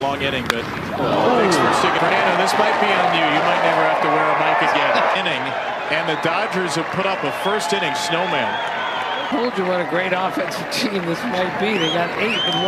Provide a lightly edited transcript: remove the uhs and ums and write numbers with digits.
Long inning, but thanks for sticking. Fernando, this might be on you. You might never have to wear a mic again. Inning, and the Dodgers have put up a first inning snowman. I told you what a great offensive team this might be. They got 8 in